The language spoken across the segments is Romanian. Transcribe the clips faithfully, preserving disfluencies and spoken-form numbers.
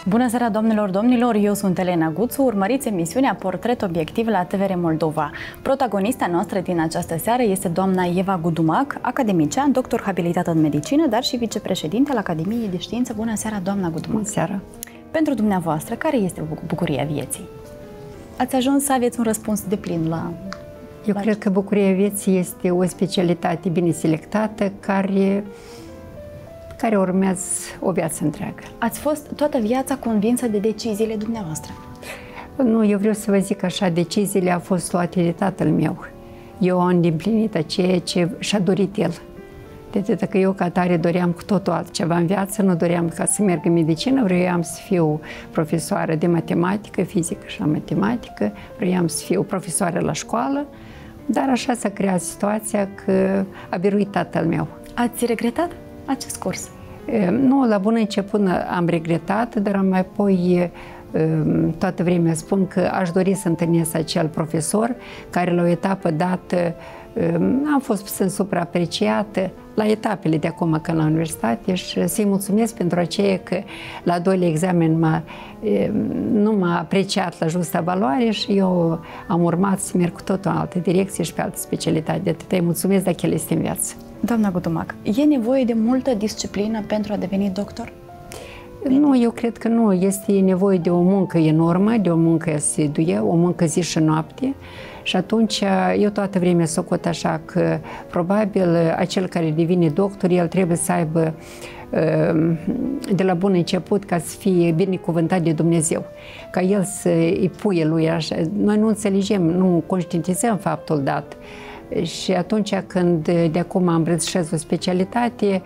Bună seara, doamnelor, domnilor! Eu sunt Elena Guțu. Urmăriți emisiunea Portret Obiectiv la T V R Moldova. Protagonista noastră din această seară este doamna Eva Gudumac, academician, doctor habilitată în medicină, dar și vicepreședinte al Academiei de Știință. Bună seara, doamna Gudumac! Bună seara! Pentru dumneavoastră, care este bucuria vieții? Ați ajuns să aveți un răspuns deplin la... Eu la cred că bucuria vieții este o specialitate bine selectată care... care urmează o viață întreagă. Ați fost toată viața convinsă de deciziile dumneavoastră? Nu, eu vreau să vă zic așa, deciziile au fost luate de tatăl meu. Eu am îndeplinit ceea ce și-a dorit el. De atât că eu ca tare doream cu totul altceva în viață, nu doream ca să merg în medicină, vreau să fiu profesoară de matematică, fizică și matematică, vreau să fiu profesoară la școală, dar așa s-a creat situația că a biruit tatăl meu. Ați regretat acest curs? Nu, la bun început am regretat, dar mai apoi toată vremea spun că aș dori să întâlnesc acel profesor care la o etapă dată am fost puțin supraapreciată la etapele de acum că la universitate și să-i mulțumesc pentru aceea că la doilea examen m-a, nu m-a apreciat la justa valoare și eu am urmat să merg cu totul în altă direcție și pe altă specialitate. De atât îi mulțumesc dacă el este în viață. Doamna Gudumac, e nevoie de multă disciplină pentru a deveni doctor? Nu, eu cred că nu. Este nevoie de o muncă enormă, de o muncă asiduie, o muncă zi și noapte. Și atunci eu toată vremea socot așa că probabil acel care devine doctor, el trebuie să aibă de la bun început ca să fie binecuvântat de Dumnezeu, ca el să îi puie lui așa. Noi nu înțelegem, nu conștientizăm faptul dat. Și atunci când de acum am îmbrățișez o specialitate,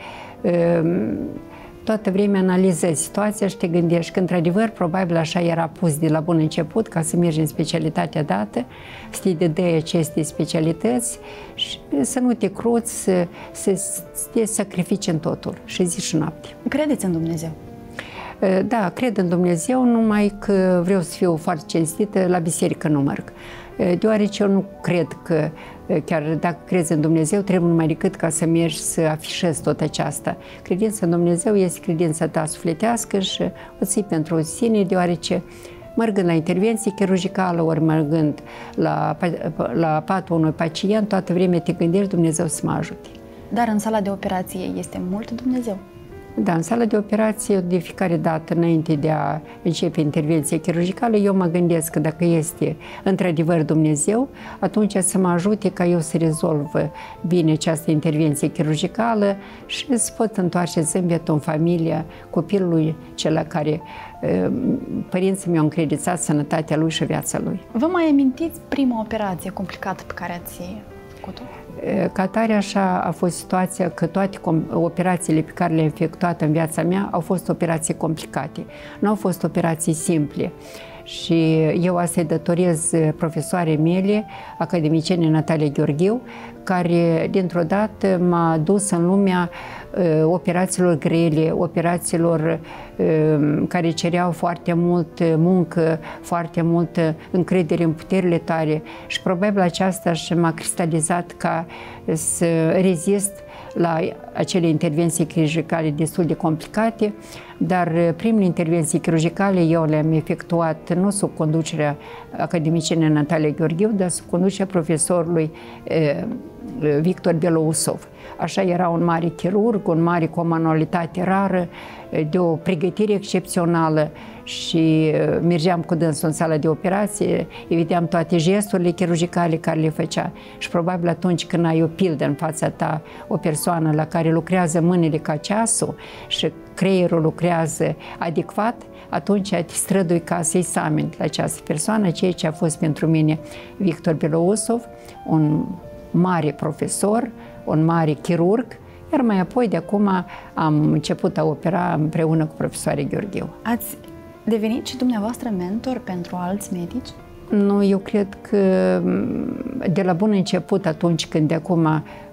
toată vremea analizezi situația și te gândești că, într-adevăr, probabil așa era pus de la bun început, ca să mergi în specialitatea dată, să te dedei aceste specialități și să nu te cruți, să, să, să te sacrifici în totul, și zi și noapte. Credeți în Dumnezeu? Da, cred în Dumnezeu, numai că vreau să fiu foarte cinstită, la biserică nu merg. Deoarece eu nu cred că, chiar dacă crezi în Dumnezeu, trebuie numai decât ca să mergi să afișezi tot aceasta. Credința în Dumnezeu este credința ta sufletească și o ții pentru sine, deoarece mergând la intervenție chirurgicală, ori mergând la, la patul unui pacient, toată vremea te gândești Dumnezeu să mă ajute. Dar în sala de operație este mult Dumnezeu? Da, în sala de operație, de fiecare dată, înainte de a începe intervenția chirurgicală, eu mă gândesc că dacă este într-adevăr Dumnezeu, atunci să mă ajute ca eu să rezolv bine această intervenție chirurgicală și să pot întoarce zâmbetul în familia copilului, cel care părinții mi-au încredințat sănătatea lui și viața lui. Vă mai amintiți prima operație complicată pe care ați făcut-o? Ca tare așa a fost situația că toate operațiile pe care le-am efectuat în viața mea au fost operații complicate. Nu au fost operații simple. Și eu asta îi datorez profesoarei mele, academiciene Natalia Gheorghiu, care dintr-o dată m-a dus în lumea uh, operațiilor grele, operațiilor uh, care cereau foarte mult muncă, foarte multă încredere în puterile tale și probabil aceasta și m-a cristalizat ca să rezist la acele intervenții chirurgicale destul de complicate, dar primele intervenții chirurgicale eu le-am efectuat nu sub conducerea academicienei Natalia Gheorghiu, dar sub conducerea profesorului eh, Victor Belousov. Așa era un mare chirurg, un mare cu o manualitate rară, de o pregătire excepțională și mergeam cu dânsul în sala de operație, îi vedeam toate gesturile chirurgicale care le făcea. Și probabil atunci când ai o pildă în fața ta, o persoană la care lucrează mâinile ca ceasul și creierul lucrează adecvat, atunci te strădui ca să-i examin la această persoană, ceea ce a fost pentru mine Victor Belousov, un mare profesor, un mare chirurg, iar mai apoi de acum am început a opera împreună cu profesoarea Gheorghiu. Ați devenit și dumneavoastră mentor pentru alți medici? Nu, eu cred că de la bun început, atunci când de acum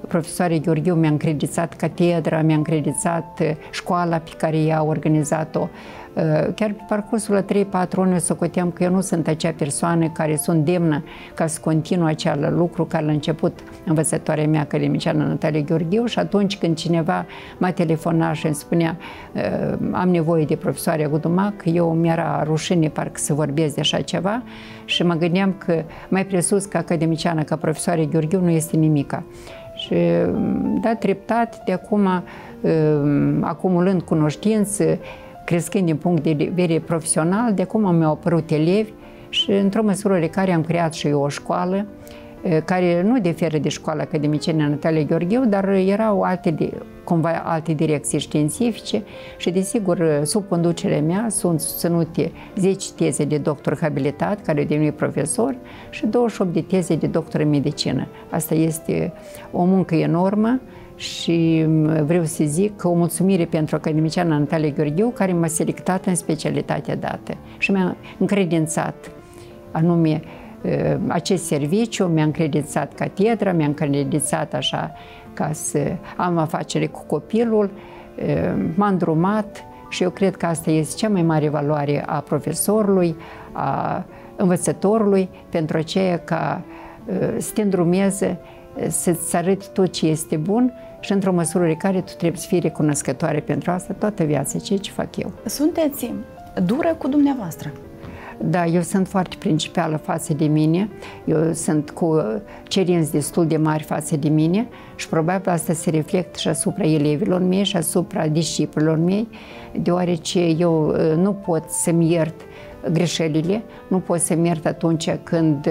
profesoare Gheorghiu mi-a încredițat catedra, mi-a încredițat școala pe care ea a organizat-o. Chiar pe parcursul la trei patru ani eu socoteam că eu nu sunt acea persoană care sunt demnă ca să continuu acel lucru care l-a început învățătoarea mea academiciană Natalia Gheorghiu, și atunci când cineva m-a telefonat și îmi spunea am nevoie de profesoarea Gudumac, eu mi-era rușine parcă să vorbesc de așa ceva și mă gândeam că mai presus ca academiciană, ca profesoarea Gheorghiu nu este nimica. Și da, treptat, de acum, acumulând cunoștințe, crescând din punct de vedere profesional, de acum mi-au apărut elevi și într-o măsură de care am creat și eu o școală care nu diferă de școala academiciană Natalia Gheorghiu, dar erau alte, cumva alte direcții științifice și, desigur, sub conducerea mea sunt susținute zece teze de doctor habilitat, care au devenit profesor, și douăzeci și opt de teze de doctor în medicină. Asta este o muncă enormă și vreau să zic că o mulțumire pentru academiciana Natalia Gheorghiu, care m-a selectat în specialitatea dată și mi-a încredințat anume acest serviciu, mi-a încredințat catedra, mi-a încredințat așa ca să am afacere cu copilul, m-a îndrumat și eu cred că asta este cea mai mare valoare a profesorului, a învățătorului, pentru aceea ca să te îndrumeze, să-ți arăți tot ce este bun și într-o măsură în care tu trebuie să fii recunoscătoare pentru asta toată viața, ceea ce fac eu. Sunteți dură cu dumneavoastră. Da, eu sunt foarte principială față de mine, eu sunt cu cerințe destul de mari față de mine și probabil asta se reflectă și asupra elevilor mei și asupra disciplilor mei, deoarece eu nu pot să-mi iert greșelile, nu pot să-mi iert atunci când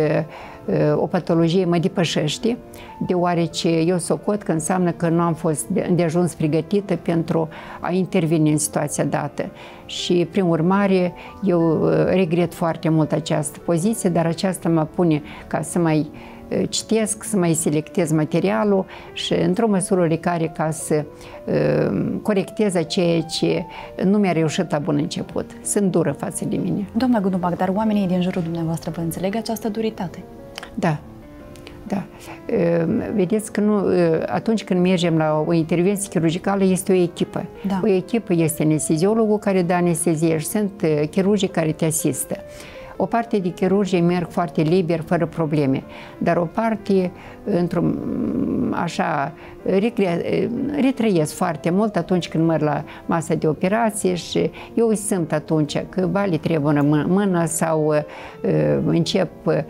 o patologie mă depășește, deoarece eu socot că înseamnă că nu am fost de ajuns pregătită pentru a interveni în situația dată. Și, prin urmare, eu regret foarte mult această poziție, dar aceasta mă pune ca să mai citesc, să mai selectez materialul și, într-o măsură de care, ca să uh, corectez ceea ce nu mi-a reușit la bun început. Sunt dură față de mine. Doamna Gudumac, dar oamenii din jurul dumneavoastră vă înțeleg această duritate? Da. Da. Vedeți că nu, atunci când mergem la o intervenție chirurgicală este o echipă. Da. O echipă este anesteziologul care dă anestezie și sunt chirurgii care te asistă. O parte de chirurgii merg foarte liber, fără probleme, dar o parte, într-un, așa, retrăiesc foarte mult atunci când merg la masa de operație și eu îi simt atunci că ba le trebuie în mână sau uh, încep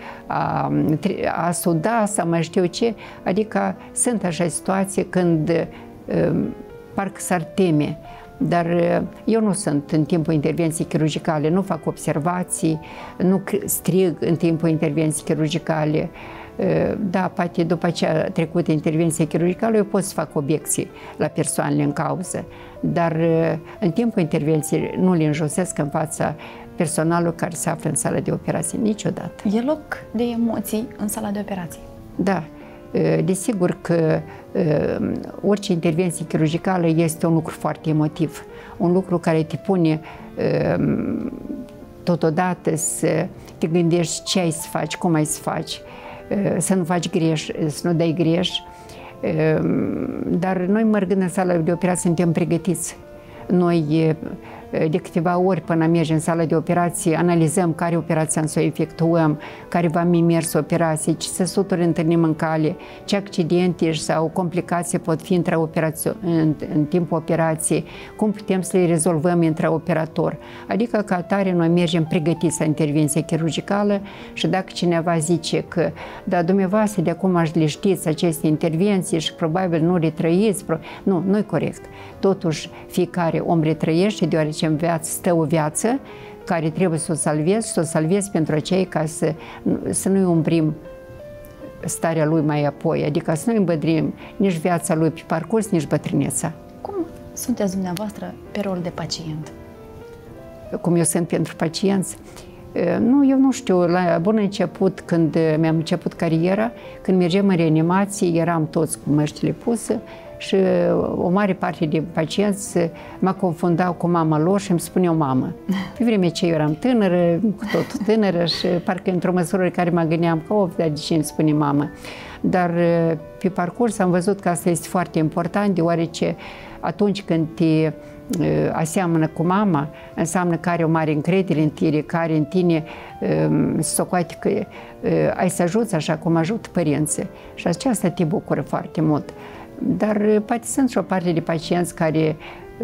a, a suda sau mai știu ce, adică sunt așa situații când uh, parcă s-ar teme. Dar eu nu sunt în timpul intervenției chirurgicale, nu fac observații, nu strig în timpul intervenției chirurgicale. Da, poate după ce a trecut intervenția chirurgicală, eu pot să fac obiecții la persoanele în cauză, dar în timpul intervenției nu le înjosesc în fața personalului care se află în sala de operații niciodată. E loc de emoții în sala de operații? Da. Desigur că orice intervenție chirurgicală este un lucru foarte emotiv, un lucru care te pune totodată să te gândești ce ai să faci, cum ai să faci, să nu faci greș, să nu dai greș. Dar noi, mergând în sala de operație, suntem pregătiți. Noi, de câteva ori până mergem în sala de operație, analizăm care operație să o efectuăm, care va mers operație, ce săsuturi întâlnim în cale, ce accidente sau complicații pot fi în, în timpul operației, cum putem să le rezolvăm intraoperator. Adică, ca atare, noi mergem pregătiți la intervenție chirurgicală și dacă cineva zice că, da, dumneavoastră, de acum aș le știți aceste intervenții și probabil nu le trăiți, nu, nu-i corect. Totuși, fiecare om le trăiește, deoarece în viață stă o viață care trebuie să o salvezi și să o salvezi pentru acei ca să, să nu-i umbrim starea lui mai apoi, adică să nu-i îmbădrim nici viața lui pe parcurs, nici bătrâneța. Cum sunteți dumneavoastră pe rol de pacient? Cum eu sunt pentru pacienți? Nu, eu nu știu, la bun început, când mi-am început cariera, când mergeam în reanimație, eram toți cu măștile puse și o mare parte de pacienți mă confundau cu mama lor și îmi spuneau mamă. Pe vremea ce eu eram tânără, cu tot tânără și parcă într-o măsură în care mă gândeam că, of, dar de ce îmi spune mamă? Dar pe parcurs am văzut că asta este foarte important, deoarece atunci când te aseamănă cu mama, înseamnă că are o mare încredere în tine, care în tine socoate că ai să ajuți așa cum ajută părinții. Și aceasta te bucură foarte mult. Dar poate sunt și o parte de pacienți care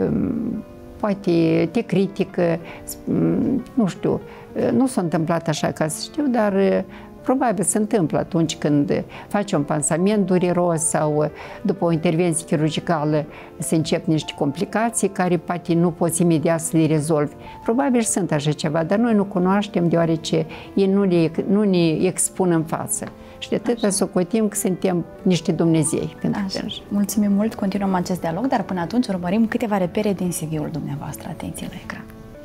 poate te critică, nu știu, nu s-a întâmplat așa ca să știu, dar probabil se întâmplă atunci când faci un pansament dureros sau după o intervenție chirurgicală se încep niște complicații care poate nu poți imediat să le rezolvi. Probabil sunt așa ceva, dar noi nu cunoaștem deoarece ei nu, le, nu ne expun în față. Și de atâta socotim că suntem niște Dumnezei pentru dânsi. Mulțumim mult, continuăm acest dialog, dar până atunci urmărim câteva repere din C V-ul dumneavoastră. Atenție la ecran.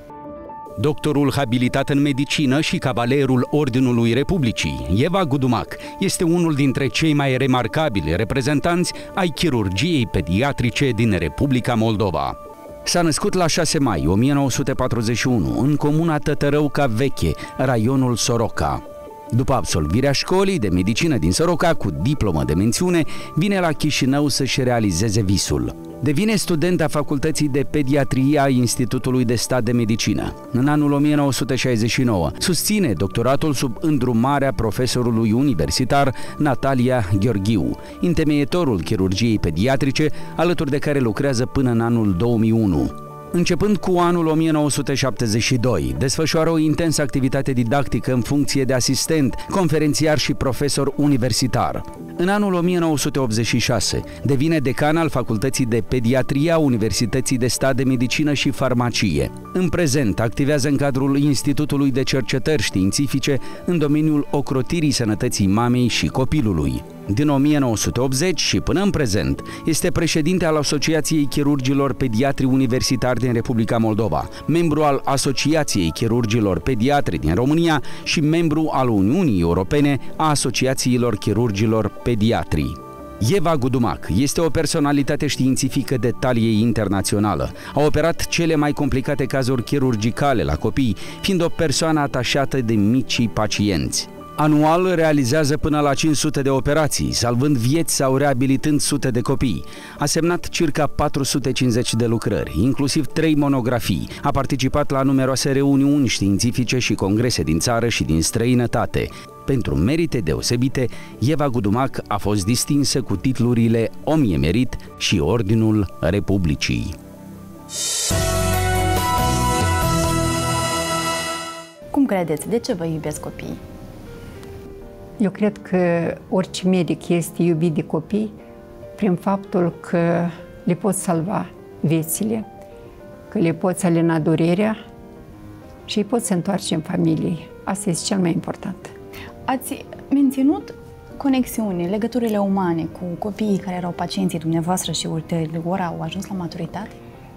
Doctorul habilitat în medicină și cavalerul Ordinului Republicii, Eva Gudumac, este unul dintre cei mai remarcabili reprezentanți ai chirurgiei pediatrice din Republica Moldova. S-a născut la șase mai o mie nouă sute patruzeci și unu în comuna Tătărăuca Veche, raionul Soroca. După absolvirea școlii de medicină din Soroca, cu diplomă de mențiune, vine la Chișinău să-și realizeze visul. Devine student a Facultății de Pediatrie a Institutului de Stat de Medicină. În anul o mie nouă sute șaizeci și nouă susține doctoratul sub îndrumarea profesorului universitar Natalia Gheorghiu, întemeietorul chirurgiei pediatrice, alături de care lucrează până în anul două mii unu. Începând cu anul o mie nouă sute șaptezeci și doi, desfășoară o intensă activitate didactică în funcție de asistent, conferențiar și profesor universitar. În anul o mie nouă sute optzeci și șase, devine decan al Facultății de Pediatrie a Universității de Stat de Medicină și Farmacie. În prezent, activează în cadrul Institutului de Cercetări Științifice în domeniul ocrotirii sănătății mamei și copilului. Din o mie nouă sute optzeci și până în prezent, este președinte al Asociației Chirurgilor Pediatri Universitari din Republica Moldova, membru al Asociației Chirurgilor Pediatri din România și membru al Uniunii Europene a Asociațiilor Chirurgilor Pediatri. Eva Gudumac este o personalitate științifică de talie internațională. A operat cele mai complicate cazuri chirurgicale la copii, fiind o persoană atașată de micii pacienți. Anual realizează până la cinci sute de operații, salvând vieți sau reabilitând sute de copii. A semnat circa patru sute cincizeci de lucrări, inclusiv trei monografii. A participat la numeroase reuniuni științifice și congrese din țară și din străinătate. Pentru merite deosebite, Eva Gudumac a fost distinsă cu titlurile Om emerit și Ordinul Republicii. Cum credeți? De ce vă iubesc copiii? Eu cred că orice medic este iubit de copii prin faptul că le poți salva viețile, că le poți alina durerea și îi poți întoarce în familie. Asta este cel mai important. Ați menținut conexiuni, legăturile umane cu copiii care erau pacienții dumneavoastră și ulterior au ajuns la maturitate?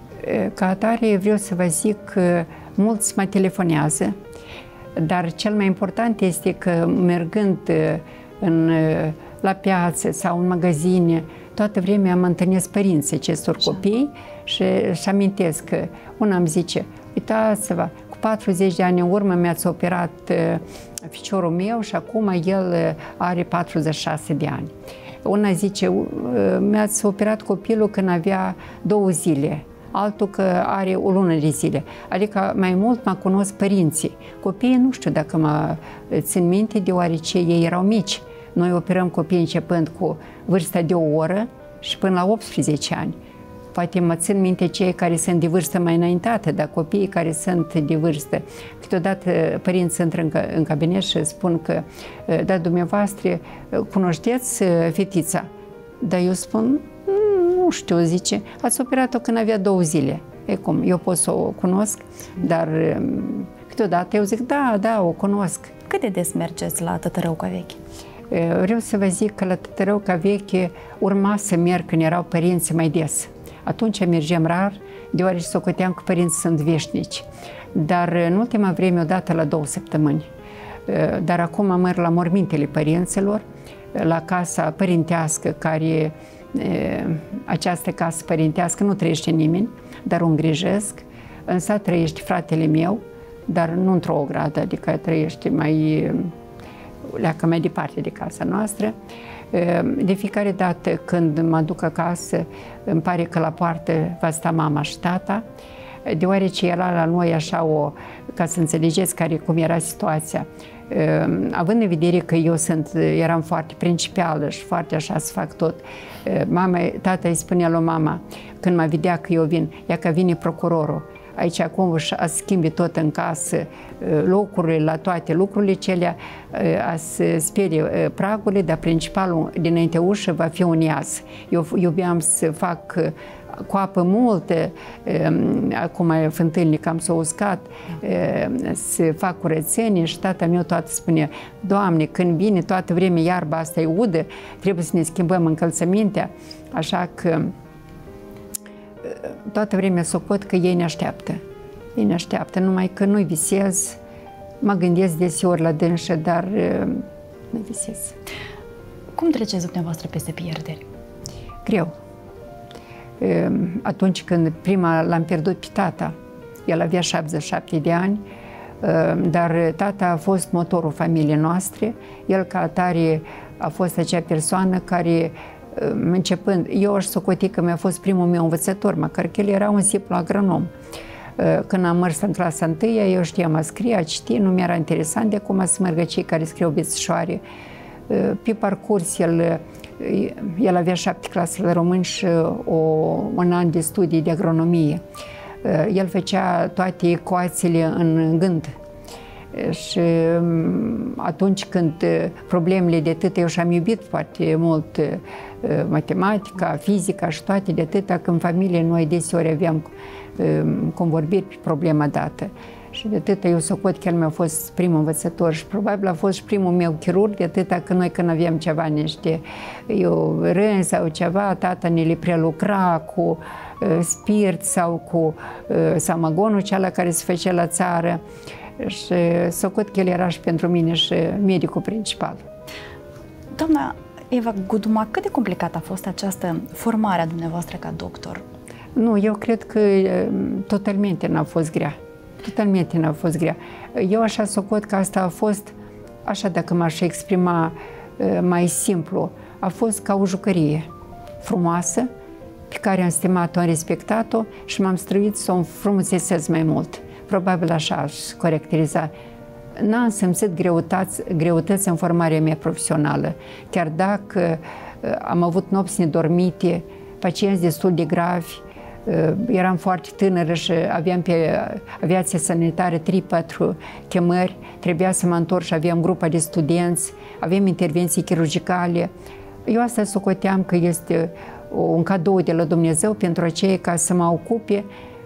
Ca atare vreau să vă zic că mulți mă telefonează, dar cel mai important este că mergând în, la piață sau în magazine, toată vremea mă întâlnesc părinții acestor Așa. copii și își amintesc că una îmi zice, uitați-vă, cu patruzeci de ani în urmă mi-ați operat ficiorul meu și acum el are patruzeci și șase de ani. Una zice, mi-ați operat copilul când avea două zile. Altul că are o lună de zile. Adică mai mult mă cunosc părinții. Copiii nu știu dacă mă țin minte, deoarece ei erau mici. Noi operăm copii începând cu vârsta de o oră și până la optsprezece ani. Poate mă țin minte cei care sunt de vârstă mai înaintată, dar copiii care sunt de vârstă. Câteodată părinții intră în, în cabinet și spun că, da, dumneavoastră, cunoșteți fetița? Dar eu spun, nu știu, zice, ați operat-o când avea două zile. E cum, eu pot să o cunosc, dar câteodată eu zic, da, da, o cunosc. Cât de des mergeți la Tătărăuca Veche? Vreau să vă zic că la Tătărăuca Veche urma să merg când erau părinții mai des. Atunci mergem rar, deoarece socoteam că părinții sunt veșnici. Dar în ultima vreme, odată la două săptămâni. Dar acum merg la mormintele părinților, la casa părintească, care această casă părintească nu trăiește nimeni, dar o îngrijesc. În sat trăiește fratele meu, dar nu într-o ogradă, adică trăiește mai, leacă mai departe de casa noastră. De fiecare dată când mă duc acasă, îmi pare că la poartă va sta mama și tata, deoarece era la noi așa o, ca să înțelegeți care, cum era situația, având în vedere că eu sunt, eram foarte principială și foarte așa să fac tot, mama, tata îi spunea lui mama, când mă vedea că eu vin, ea că vine procurorul, aici acum a schimbi tot în casă, locurile, la toate lucrurile celea, a să sperie pragurile, dar principalul dinainte ușă va fi un iaz. Eu iubeam să fac cu apă multă, acum fântânile cam s-au uscat, să fac curățenie și tata meu toată spunea, Doamne, când vine toată vremea iarba asta e udă, trebuie să ne schimbăm încălțămintea, așa că toată vremea socot că ei ne așteaptă. Ei ne așteaptă, numai că nu-i visez, mă gândesc deseori la dânsă, dar nu-i visez. Cum treceți dumneavoastră peste pierderi? Greu. Atunci când prima l-am pierdut pe tata, el avea șaptezeci și șapte de ani, dar tata a fost motorul familiei noastre, el ca atare a fost acea persoană care, începând, eu aș socoti că mi-a fost primul meu învățător, măcar că el era un simplu agronom. Când am mers în clasa întâia, eu știam a scrie, a citi, nu mi-era interesant de acum să mergă cei care scriu bețișoare. Pe parcurs, el, el avea șapte clase la români și o, un an de studii de agronomie. El făcea toate ecuațiile în gând. Și atunci când problemele de atâta, eu și-am iubit foarte mult matematica, fizica și toate de atâta, că în familie noi deseori aveam convorbiri pe problema dată. Și de atâta eu socot că el mi-a fost primul învățător și probabil a fost și primul meu chirurg, de atâta că noi când aveam ceva niște eu, răni sau ceva, tata ne le prelucra cu spirit sau cu samagonul ceala care se făcea la țară. Și socot că el era și pentru mine și medicul principal. Doamna Eva Gudumac, cât de complicată a fost această formare a dumneavoastră ca doctor? Nu, eu cred că totalmente n-a fost grea. Totalmente n-a fost grea. Eu așa socot că asta a fost, așa dacă m-aș exprima mai simplu, a fost ca o jucărie frumoasă, pe care am stimat-o, am respectat-o și m-am străduit să o înfrumusețez mai mult. Probabil așa aș caracteriza. N-am simțit greutăți, greutăți în formarea mea profesională. Chiar dacă am avut nopți nedormite, pacienți destul de gravi, eram foarte tânără și aveam pe aviația sanitară trei patru chemări, trebuia să mă întorc și aveam grupa de studenți, aveam intervenții chirurgicale. Eu asta socoteam că este un cadou de la Dumnezeu pentru aceea ca să mă ocupe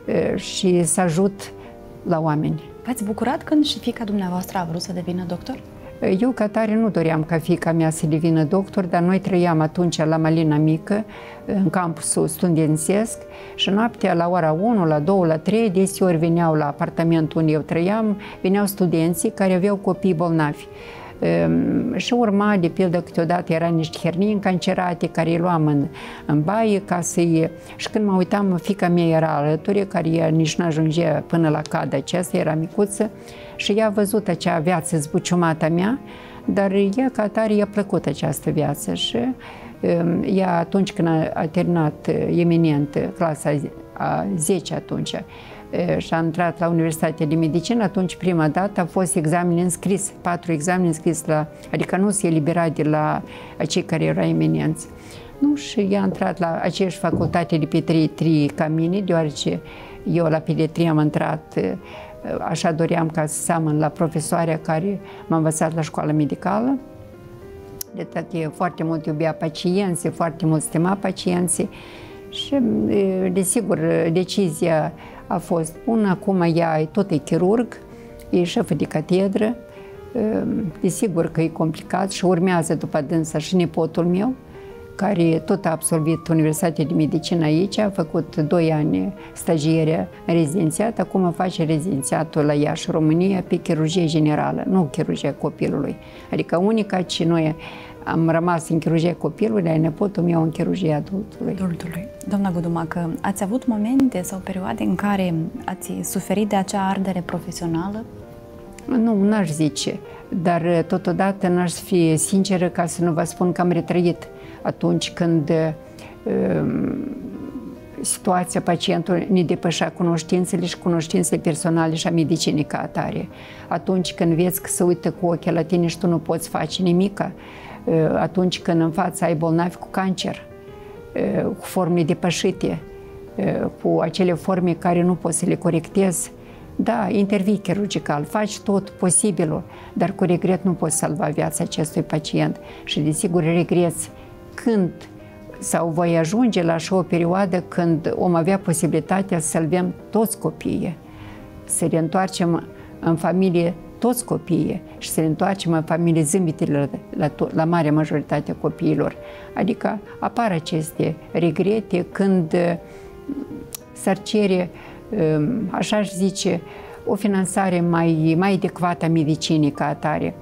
și să ajut la oameni. V-ați bucurat când și fiica dumneavoastră a vrut să devină doctor? Eu ca tare nu doream ca fiica mea să devină doctor, dar noi trăiam atunci la Malina Mică, în campusul studențesc și noaptea la ora unu, la două, la trei, deseori veneau la apartamentul unde eu trăiam, veneau studenții care aveau copii bolnavi. Și urma, de pildă, câteodată era niște hernii încancerate care îi luam în, în baie ca să-i... Și când mă uitam, fiica mea era alături, care ea nici nu ajungea până la cadă aceasta, era micuță, și ea a văzut acea viață zbuciumată mea, dar ea ca atare i-a plăcut această viață și ea atunci când a, a terminat eminent clasa a zece atunci, și am intrat la Universitatea de Medicină, atunci prima dată a fost examen înscris, patru examene înscris, la, adică nu se elibera de la cei care erau eminenți. Nu, și ea a intrat la aceeași facultate de pe trei, trei camine, deoarece eu la pediatrie am intrat, așa doream ca să seamăn la profesoarea care m-a învățat la școală medicală. De că foarte mult iubea pacienții, foarte mult stima pacienții și, desigur, decizia a fost bună. Acum ea tot e chirurg, e șefă de catedră, desigur că e complicat și urmează după dânsa și nepotul meu, care tot a absolvit Universitatea de Medicină aici, a făcut doi ani stagiere în rezidențiat, acum face rezidențiatul la Iași, România, pe chirurgie generală, nu chirurgia copilului. Adică unica ce noi am rămas în chirurgia copilului, dar nepotul meu în chirurgia adultului. adultului. Doamna Gudumac, ați avut momente sau perioade în care ați suferit de acea ardere profesională? Nu, n-aș zice, dar totodată n-aș fi sinceră ca să nu vă spun că am retrăit atunci când um, situația pacientului ne depășea cunoștințele și cunoștințele personale și a medicinii ca atare. Atunci când vezi că se uită cu ochii la tine și tu nu poți face nimica, atunci când în fața ai bolnavi cu cancer, cu forme depășite, cu acele forme care nu poți să le corectezi, da, intervii chirurgical, faci tot posibilul, dar cu regret nu poți salva viața acestui pacient și desigur regreți când sau voi ajunge la așa o perioadă când om avea posibilitatea să salvăm toți copiii, să reîntoarcem în familie toți copiii și să ne întoarcem în familie zâmbitele la, la, la marea majoritate a copiilor. Adică apar aceste regrete când s-ar cere, așa aș zice, o finanțare mai, mai adecvată a medicinii ca atare.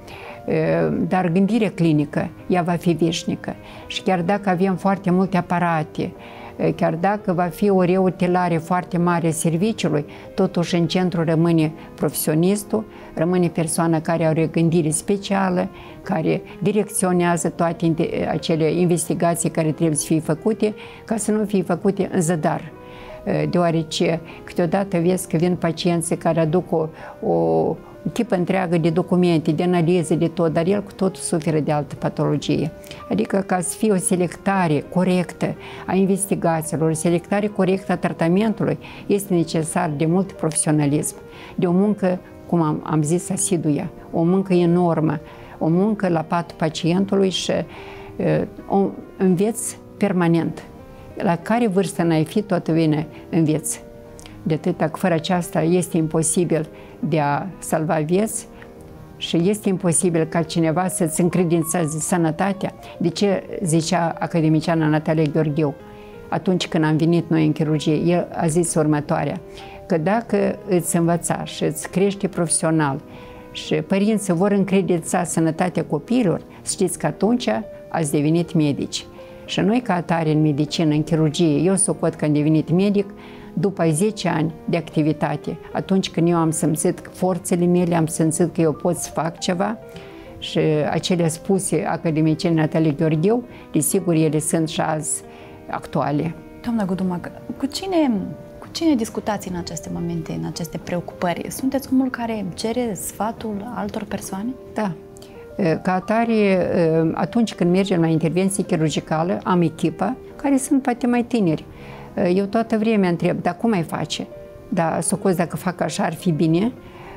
Dar gândirea clinică, ea va fi veșnică. Și chiar dacă avem foarte multe aparate, chiar dacă va fi o reutilare foarte mare a serviciului, totuși în centru rămâne profesionistul, rămâne persoana care are o gândire specială, care direcționează toate acele investigații care trebuie să fie făcute, ca să nu fie făcute în zadar. Deoarece câteodată vezi că vin pacienții care aduc o, o echipă întreagă de documente, de analize, de tot, dar el cu totul suferă de altă patologie. Adică ca să fie o selectare corectă a investigațiilor, o selectare corectă a tratamentului, este necesar de mult profesionalism, de o muncă, cum am, am zis, asiduă, o muncă enormă, o muncă la patul pacientului și uh, o înveți permanent. La care vârstă n-ai fi, tot vine înveți. De atâta că fără aceasta este imposibil de a salva vieți și este imposibil ca cineva să-ți încredințeze sănătatea. De ce zicea academiciana Natalia Gheorghiu atunci când am venit noi în chirurgie? El a zis următoarea, că dacă îți învăța și îți crește profesional și părinții vor încredința sănătatea copiilor, știți că atunci ați devenit medici. Și noi ca atare în medicină, în chirurgie, eu socot că am devenit medic după zece ani de activitate, atunci când eu am simțit forțele mele, am simțit că eu pot să fac ceva și acele spuse academicieni Natalia Gheorghiu, desigur, ele sunt și azi actuale. Doamna Gudumac, cu cine, cu cine discutați în aceste momente, în aceste preocupări? Sunteți omul care cere sfatul altor persoane? Da. Ca atare, atunci când mergem la intervenție chirurgicală, am echipă care sunt poate mai tineri. Eu toată vremea întreb, dar cum ai face? Dar socos dacă fac așa ar fi bine.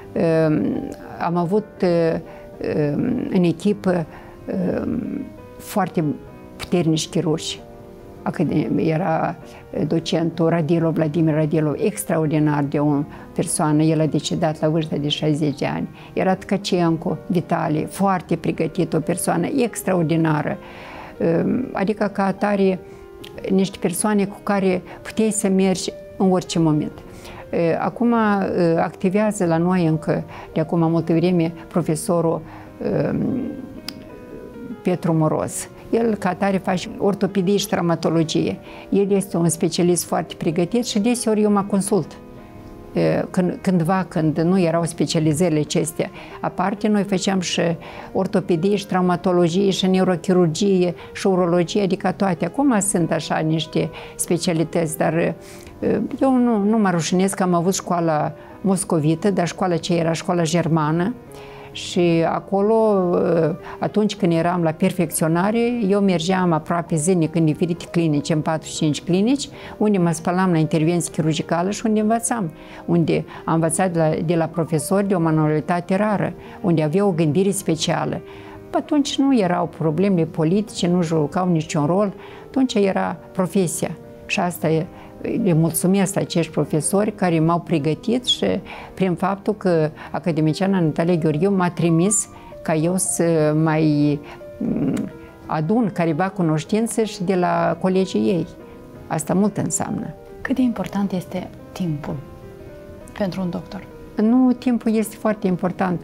Am avut în echipă foarte puternici chirurgi. Era docentul Radilov, Vladimir Radilov, extraordinar de o persoană, el a decedat la vârsta de șaizeci de ani. Era Tkacenko, Vitali, foarte pregătit, o persoană extraordinară. Adică ca atare niște persoane cu care puteai să mergi în orice moment. Acum activează la noi încă, de acum multă vreme, profesorul Petru Moroz. El, ca atare, face ortopedie și traumatologie. El este un specialist foarte pregătit și deseori eu mă consult. Când, cândva, când nu erau specializările acestea aparte, noi făceam și ortopedie și traumatologie și neurochirurgie și urologie, adică toate. Acum sunt așa niște specialități, dar eu nu, nu mă rușinez că am avut școala moscovită, dar școala ce era școala germană. Și acolo, atunci când eram la perfecționare, eu mergeam aproape zilnic în diferite clinici, în patru cinci clinici, unde mă spălam la intervenție chirurgicală și unde învățam. Unde am învățat de la, de la profesori de o manualitate rară, unde avea o gândire specială. Atunci nu erau probleme politice, nu jucau niciun rol, atunci era profesia. Și asta e. Le mulțumesc acești profesori care m-au pregătit și prin faptul că academiciana Natalia Gheorghiu m-a trimis ca eu să mai adun careva cunoștințe și de la colegii ei. Asta mult înseamnă. Cât de important este timpul pentru un doctor? Nu, timpul este foarte important.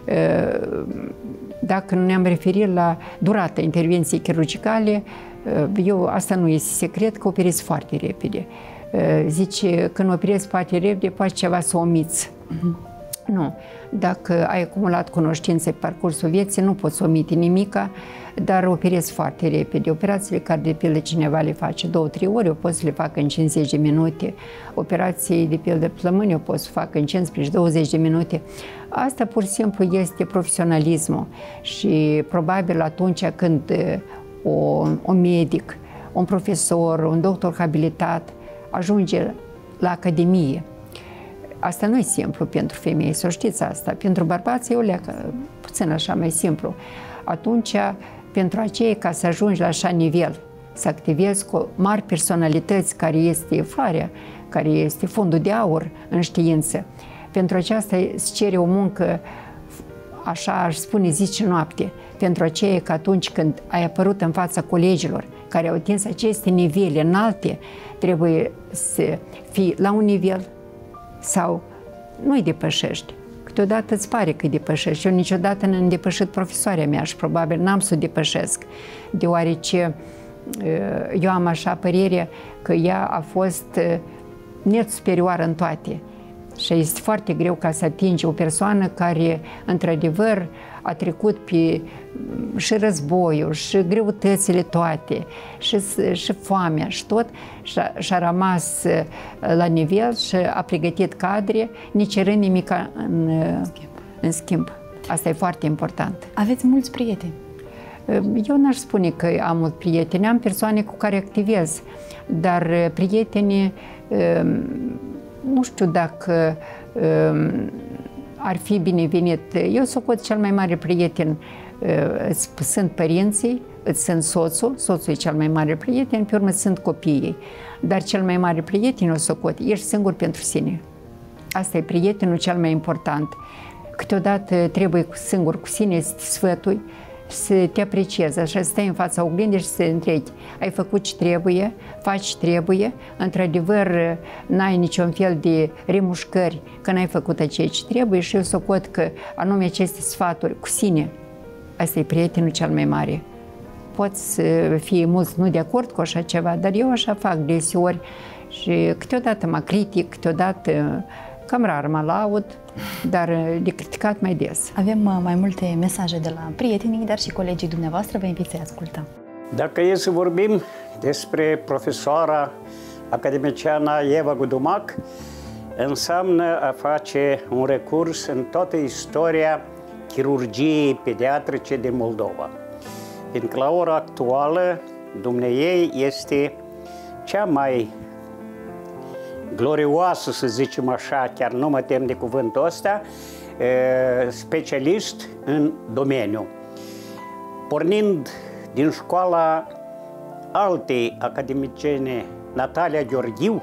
Dacă nu ne-am referit la durata intervenției chirurgicale, eu, asta nu este secret, că operez foarte repede. Zice, când operezi foarte repede, poate ceva să omiți. Uh-huh. Nu. Dacă ai acumulat cunoștințe pe parcursul vieții, nu poți omite nimica, dar operezi foarte repede. Operațiile care, de pildă, cineva le face două, trei ori, o poți să le facă în cincizeci de minute. Operații, de pildă, plămâni, o poți să facă în cincisprezece douăzeci de minute. Asta, pur și simplu, este profesionalismul. Și probabil atunci când o, un medic, un profesor, un doctor habilitat ajunge la academie, asta nu e simplu pentru femei, să știți asta. Pentru bărbați e o leacă, puțin așa mai simplu. Atunci, pentru aceea, ca să ajungi la așa nivel, să activezi cu mari personalități, care este floarea, care este fondul de aur în știință, pentru aceasta îți cere o muncă, așa aș spune, zi și noapte. Pentru aceea că atunci când ai apărut în fața colegilor care au atins aceste nivele înalte, trebuie să fii la un nivel sau nu-i depășești. Câteodată îți pare că îi depășești. Eu niciodată n-am depășit profesoarea mea și probabil n-am să o depășesc, deoarece eu am așa părere că ea a fost net superioară în toate. Și este foarte greu ca să atingi o persoană care, într-adevăr, a trecut pe și războiul, și greutățile toate, și, și foamea, și tot, și-a rămas la nivel și a pregătit cadre, necerând nimic în, în schimb. Asta e foarte important. Aveți mulți prieteni? Eu n-aș spune că am mulți prieteni, am persoane cu care activez, dar prietenii, nu știu dacă ar fi binevenit. Eu socot cel mai mare prieten, sunt părinții, îți sunt soțul, soțul e cel mai mare prieten, pe urmă sunt copiii. Dar cel mai mare prieten o socot, ești singur pentru sine. Asta e prietenul cel mai important. Câteodată trebuie singur cu sine să te sfătui, să te apreciezi, așa, să stai în fața oglindii și să te întrebi, ai făcut ce trebuie, faci ce trebuie, într-adevăr n-ai niciun fel de remușcări că n-ai făcut ceea ce trebuie și eu socot că anume aceste sfaturi cu sine, asta e prietenul cel mai mare. Poți să fie mulți nu de acord cu așa ceva, dar eu așa fac deseori și câteodată mă critic, câteodată cam rar mă laud, dar de criticat mai des. Avem mai multe mesaje de la prietenii, dar și colegii dumneavoastră, vă invit să-i ascultăm. Dacă e să vorbim despre profesoara academiciană Eva Gudumac, înseamnă a face un recurs în toată istoria chirurgiei pediatrice din Moldova. Fiindcă la ora actuală, dumneiei este cea mai glorioasă, să zicem așa, chiar nu mă tem de cuvântul ăsta, specialist în domeniu. Pornind din școala altei academiciene, Natalia Gheorghiu,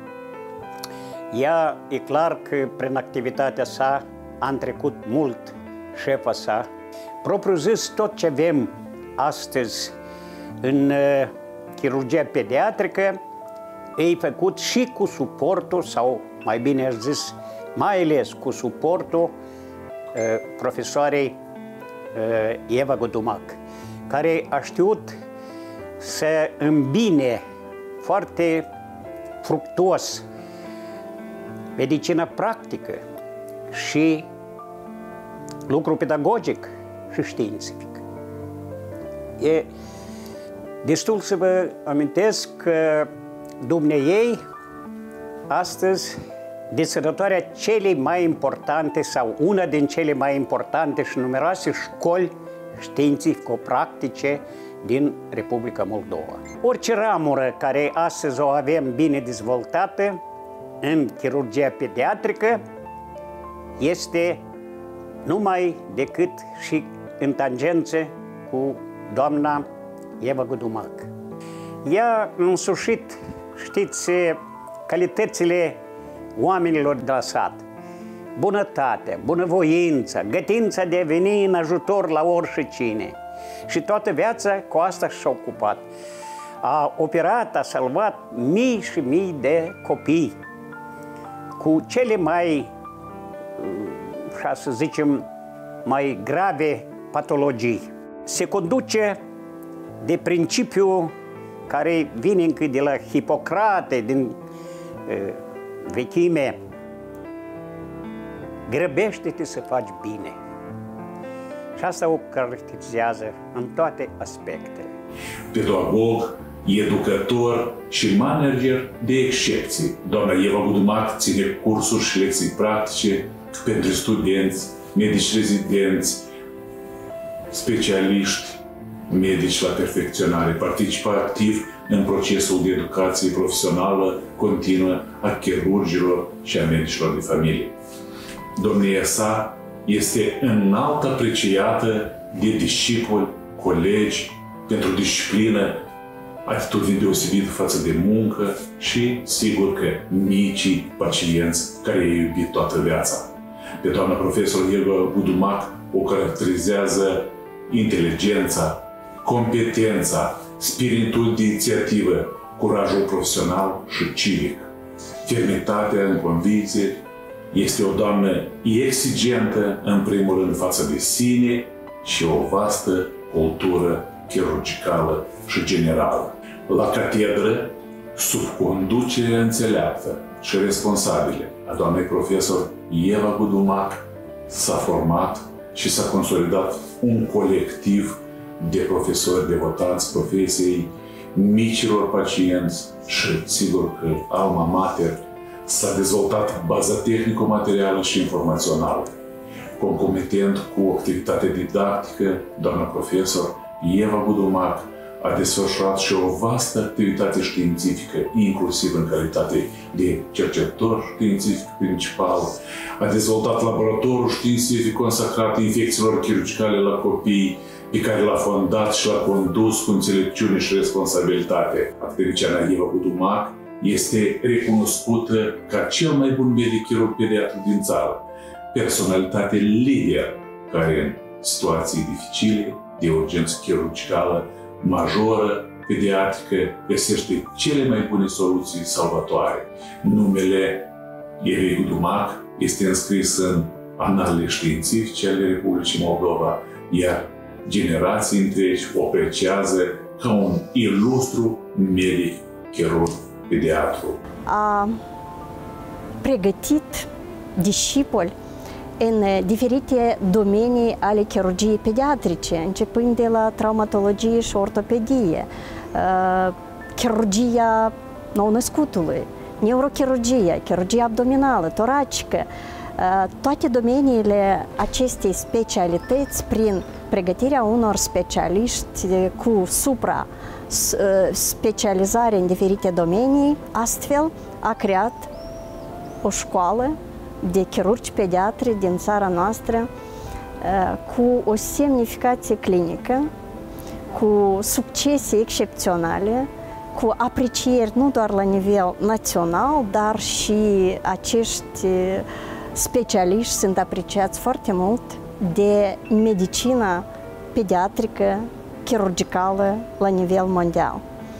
ea e clar că prin activitatea sa a întrecut mult șefa sa. Propriu zis, tot ce avem astăzi în chirurgia pediatrică e făcut și cu suportul, sau mai bine aș zis, mai ales cu suportul uh, profesoarei uh, Eva Gudumac, care a știut să îmbine foarte fructuos medicina practică și lucru pedagogic și științific. E destul să vă amintesc că dumneiei astăzi deținătoarea cele mai importante sau una din cele mai importante și numeroase școli științifico-practice din Republica Moldova. Orice ramură care astăzi o avem bine dezvoltată în chirurgia pediatrică este numai decât și în tangență cu doamna Eva Gudumac. Ea însușit, știți, calitățile oamenilor de la sat. Bunătatea, bunăvoința, gătința de a veni în ajutor la oricine. Și toată viața cu asta și-a ocupat. A operat, a salvat mii și mii de copii cu cele mai, așa să zicem, mai grave patologii. Se conduce de principiul care vine încă de la Hipocrate, din uh, vechime, grăbește-te să faci bine. Și asta o caracterizează în toate aspectele. Pedagog, educator și manager de excepție. Doamna Eva Gudumac ține cursuri și lecții practice pentru studenți, medici rezidenți, specialiști, medici la perfecționare. Participă activ în procesul de educație profesională continuă a chirurgilor și a medicilor de familie. Domnia sa este înalt apreciată de discipoli, colegi, pentru disciplină, atitudine deosebită față de muncă și, sigur că, micii pacienți care i-au iubit toată viața. Pe doamna profesor Eva Gudumac o caracterizează inteligența, competența, spiritul de inițiativă, curajul profesional și civic. Fermitatea în convicție. Este o doamnă exigentă, în primul rând, față de sine și o vastă cultură chirurgicală și generală. La catedră, sub conducerea înțeleaptă și responsabilă a doamnei profesor Eva Gudumac, s-a format și s-a consolidat un colectiv de profesori devotați profesiei, micilor pacienți și, sigur că, alma mater, s-a dezvoltat baza tehnico-materială și informațională. Concomitent cu activitatea didactică, doamna profesor Eva Gudumac a desfășurat și o vastă activitate științifică, inclusiv în calitate de cercetător științific principal. A dezvoltat laboratorul științific consacrat infecțiilor chirurgicale la copii, pe care l-a fondat și l-a condus cu înțelepciune și responsabilitate. Academiciana Eva Gudumac este recunoscută ca cel mai bun medic chirurg pediatru din țară, personalitate lider care în situații dificile, de urgență chirurgicală, majoră, pediatrică, găsește cele mai bune soluții salvatoare. Numele Evei Gudumac este înscris în analele științifice ale Republicii Moldova, iar generații întregi o apreciază ca un ilustru medic chirurg pediatru. A pregătit discipoli în diferite domenii ale chirurgiei pediatrice, începând de la traumatologie și ortopedie, chirurgia nou-născutului, neurochirurgia, chirurgia abdominală, toracică, toate domeniile acestei specialități prin pregătirea unor specialiști cu supra specializare în diferite domenii, astfel a creat o școală de chirurgi pediatri din țara noastră cu o semnificație clinică, cu succese excepționale, cu aprecieri nu doar la nivel național, dar și acești specialiști sunt apreciați foarte mult de medicina pediatrică, chirurgicală la nivel mondial.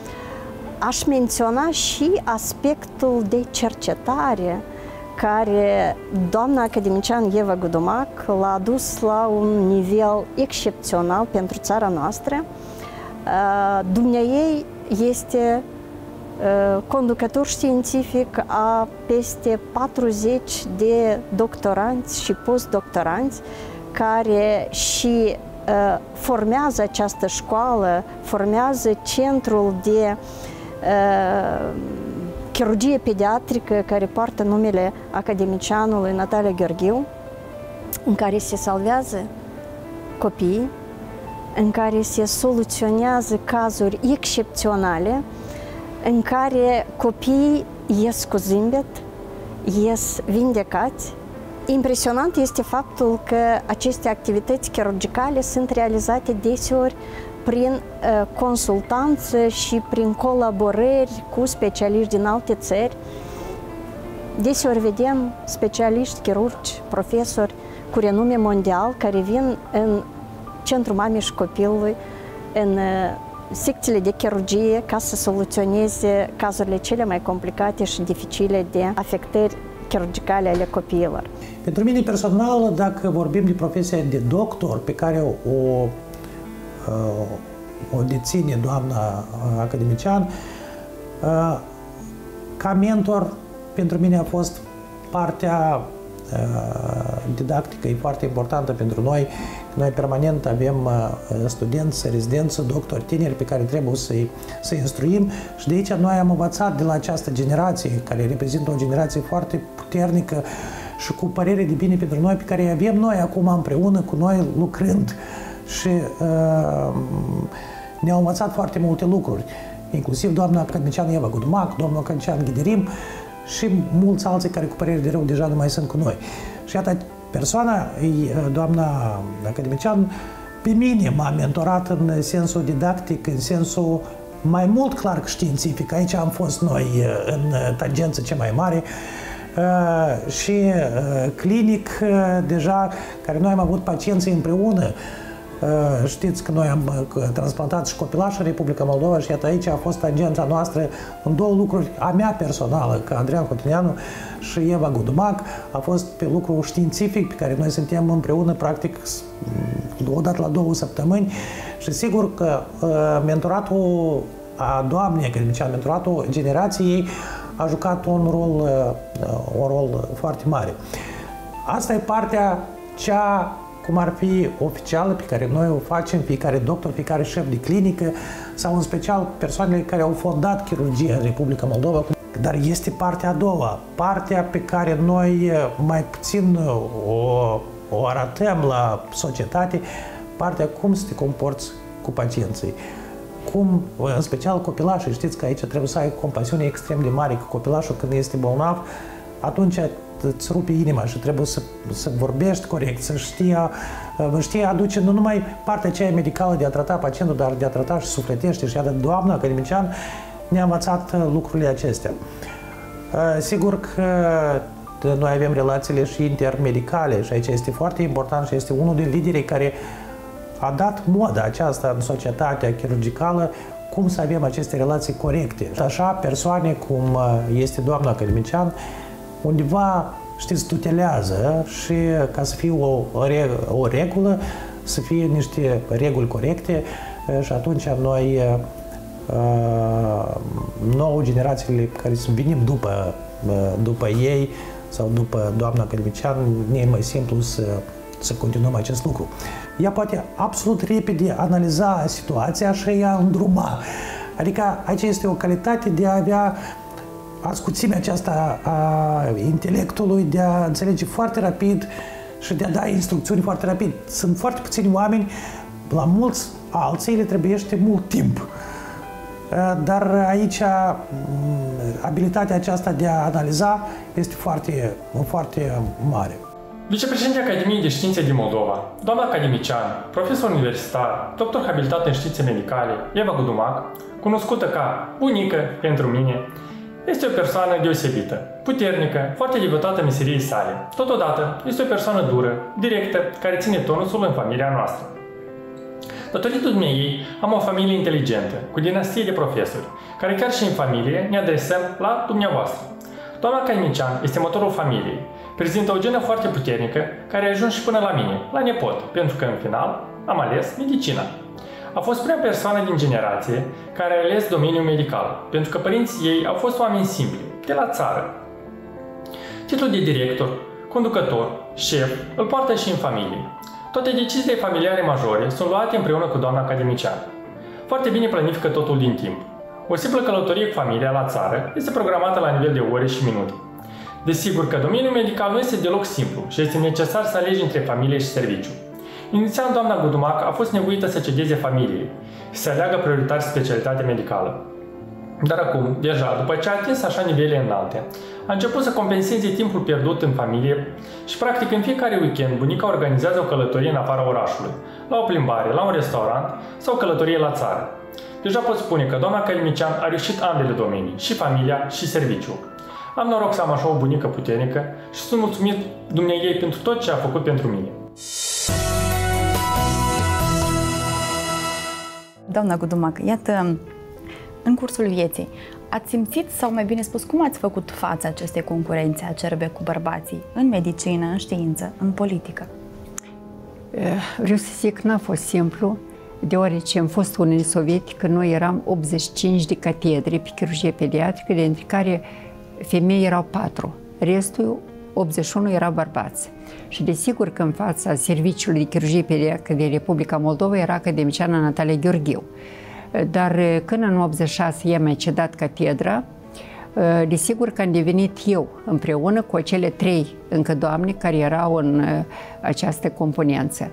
Aș menționa și aspectul de cercetare care doamna academician Eva Gudumac l-a adus la un nivel excepțional pentru țara noastră. Dumneaei este conducător științific a peste patruzeci de doctoranți și postdoctoranți care și formează această școală, formează centrul de chirurgie pediatrică care poartă numele academicianului Natalia Gheorghiu, în care se salvează copii, în care se soluționează cazuri excepționale, în care copiii ies cu zâmbet, ies vindecați. Impresionant este faptul că aceste activități chirurgicale sunt realizate deseori prin uh, consultanță și prin colaborări cu specialiști din alte țări. Deseori vedem specialiști, chirurgi, profesori cu renume mondial care vin în Centrul Mamei și Copilului, în uh, secțiile de chirurgie ca să soluționeze cazurile cele mai complicate și dificile de afectări chirurgicale ale copiilor. Pentru mine personal, dacă vorbim de profesia de doctor pe care o o deține doamna academician, ca mentor pentru mine a fost partea didactică e foarte importantă pentru noi. Noi permanent avem studenți, rezidenți, doctori, tineri pe care trebuie să-i să instruim și de aici noi am învățat de la această generație, care reprezintă o generație foarte puternică și cu părere de bine pentru noi, pe care avem noi acum împreună cu noi lucrând și uh, ne-au învățat foarte multe lucruri, inclusiv doamna academician Eva Gudumac, domnul academician Ghiderim și mulți alții care cu părere de rău deja nu mai sunt cu noi. Și iată, persoana, doamna academician, pe mine m-a mentorat în sensul didactic, în sensul mai mult clar științific. Aici am fost noi în tangență cea mai mare și clinic deja, care noi am avut pacienți împreună. Știți că noi am transplantat și copilași în Republica Moldova și iată aici a fost tangența noastră în două lucruri. A mea personală, ca Adrian Cotineanu și Eva Gudumac, a fost pe lucru științific pe care noi suntem împreună practic odată la două săptămâni și sigur că mentoratul a doamnei academician, mentoratul generației a jucat un rol, un rol foarte mare. Asta e partea cea cum ar fi oficială pe care noi o facem, fiecare doctor, fiecare șef de clinică sau în special persoanele care au fondat chirurgia în Republica Moldova. Dar este partea a doua, partea pe care noi mai puțin o, o arătăm la societate, partea cum să te comporți cu pacienții. Cum, în special copilașii, știți că aici trebuie să ai compasiune extrem de mare, că copilașul când este bolnav, atunci îți rupe inima și trebuie să, să vorbești corect, să știa, știe aduce nu numai partea aceea medicală de a trata pacientul, dar de a trata și sufletește. Și iată, doamna academician ne-a învățat lucrurile acestea. Sigur că noi avem relațiile și intermedicale și aici este foarte important și este unul din liderii care a dat moda aceasta în societatea chirurgicală, cum să avem aceste relații corecte. Așa, persoane cum este doamna academician, undeva, știți, tutelează și ca să fie o, o regulă, să fie niște reguli corecte și atunci noi, nouă generațiile care să venim după, după ei sau după doamna academician, ne e mai simplu să, să continuăm acest lucru. Ea poate absolut repede analiza situația și ea îndruma. Adică aici este o calitate de a avea ascuțimea aceasta a intelectului, de a înțelege foarte rapid și de a da instrucțiuni foarte rapid. Sunt foarte puțini oameni, la mulți alții le trebuiește mult timp. Dar aici abilitatea aceasta de a analiza este foarte, foarte mare. Vicepreședinte Academiei de Științe din Moldova, doamna academician, profesor universitar, doctor habilitat în științe medicale, Eva Gudumac, cunoscută ca bunică pentru mine, este o persoană deosebită, puternică, foarte devotată meseriei sale. Totodată, este o persoană dură, directă, care ține tonusul în familia noastră. Datorită dumneiei, am o familie inteligentă, cu dinastie de profesori, care chiar și în familie ne adresăm la dumneavoastră. Doamna academician este motorul familiei, prezintă o genă foarte puternică, care a ajuns și până la mine, la nepot, pentru că în final am ales medicina. A fost prima persoană din generație care a ales domeniul medical, pentru că părinții ei au fost oameni simpli, de la țară. Titlul de director, conducător, șef, îl poartă și în familie. Toate deciziile familiare majore sunt luate împreună cu doamna academician. Foarte bine planifică totul din timp. O simplă călătorie cu familia la țară este programată la nivel de ore și minute. Desigur că domeniul medical nu este deloc simplu și este necesar să alegi între familie și serviciu. Inițial, doamna Gudumac a fost nevoită să cedeze familiei și să aleagă prioritar specialitatea medicală. Dar acum, deja, după ce a atins așa nivele înalte, a început să compenseze timpul pierdut în familie și, practic, în fiecare weekend, bunica organizează o călătorie în afara orașului, la o plimbare, la un restaurant sau o călătorie la țară. Deja pot spune că doamna academician a reușit ambele domenii, și familia și serviciul. Am noroc să am așa o bunică puternică și sunt mulțumit dumneiei pentru tot ce a făcut pentru mine. Doamna Gudumac, iată, în cursul vieții, ați simțit, sau mai bine spus, cum ați făcut față acestei concurențe acerbe cu bărbații în medicină, în știință, în politică? Vreau să zic că n-a fost simplu, deoarece în fostul Uniune Sovietică noi eram optzeci și cinci de catedre pe chirurgie pediatrică, dintre care femei erau patru. Restul optzeci și unu erau bărbați. Și desigur că în fața Serviciului de Chirurgie Pediatrică de Republica Moldova era academiciana Natalia Gheorghiu. Dar când în optzeci și șase i-a mai cedat catedra, desigur că am devenit eu împreună cu cele trei încă doamne care erau în această componență.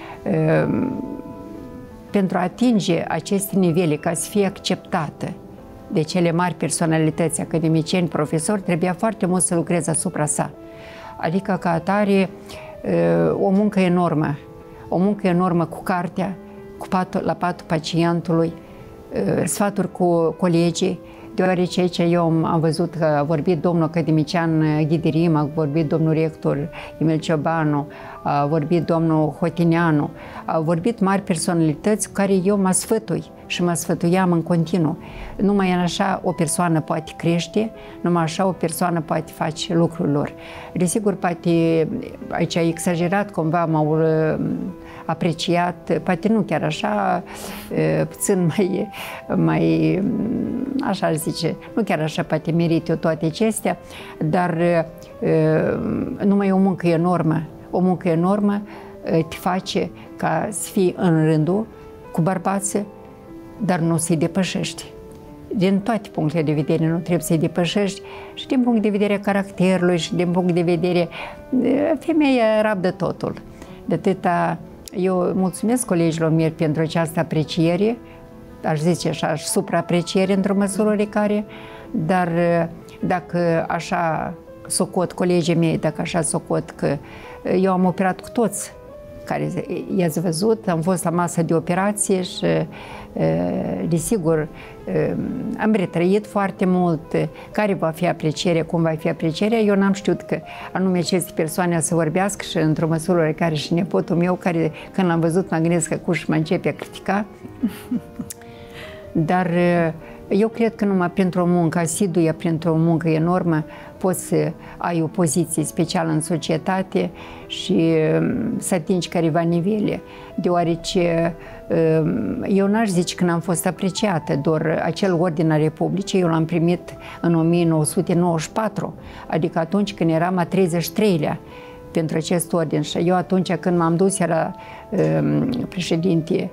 Pentru a atinge aceste nivele, ca să fie acceptată de cele mari personalități, academicieni, profesori, trebuia foarte mult să lucreze asupra sa. Adică, ca atare, o muncă enormă, o muncă enormă cu cartea, cu patul, la patul pacientului, sfaturi cu colegii, deoarece aici eu am văzut că a vorbit domnul academician Ghidirim, a vorbit domnul rector Emil Ciobanu, a vorbit domnul Hotineanu, a vorbit mari personalități cu care eu mă sfătui și mă sfătuiam în continuu. Numai așa o persoană poate crește, numai așa o persoană poate face lucrul lor. Desigur, poate aici a exagerat, cumva m-au apreciat, poate nu chiar așa, puțin mai, mai așa zice, nu chiar așa poate merit eu toate acestea, dar numai o muncă enormă, o muncă enormă te face ca să fii în rândul cu bărbații, dar nu să-i depășești. Din toate punctele de vedere nu trebuie să-i depășești și din punct de vedere caracterului și din punct de vedere femeia rabdă totul. De atâta eu mulțumesc colegilor mei pentru această apreciere, aș zice așa, supraapreciere într-o măsură care, dar dacă așa socot colegii mei, dacă așa socot că eu am operat cu toți care i-ați văzut, am fost la masă de operație și desigur am retrăit foarte mult care va fi aprecierea, cum va fi aprecierea. Eu n-am știut că anume aceste persoane să vorbească și într-o măsură care și nepotul meu, care când l-am văzut mă gândesc că cuși mă începe a critica. Dar eu cred că numai printr-o muncă asiduie, printr-o muncă enormă, poți să ai o poziție specială în societate și să atingi careva nivele. Deoarece eu n-aș zice că n-am fost apreciată, doar acel ordin al Republicii eu l-am primit în o mie nouă sute nouăzeci și patru, adică atunci când eram a treizeci și treilea pentru acest ordin. Și eu atunci când m-am dus, era președinte